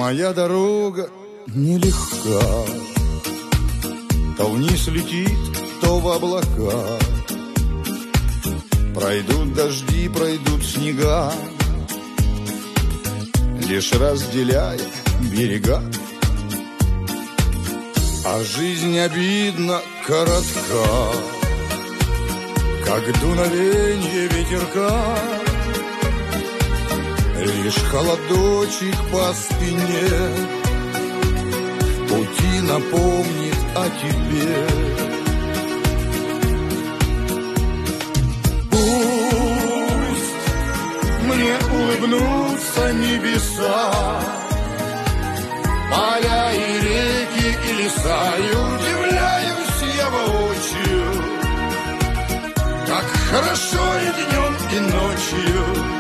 Моя дорога нелегка, то вниз летит, то в облака. Пройдут дожди, пройдут снега, лишь разделяя берега. А жизнь обидно коротка, как дуновенье ветерка. Лишь холодочек по спине в пути напомнит о тебе. Пусть мне улыбнутся небеса, поля и реки и леса, и удивляюсь я воочию, как хорошо и днем, и ночью.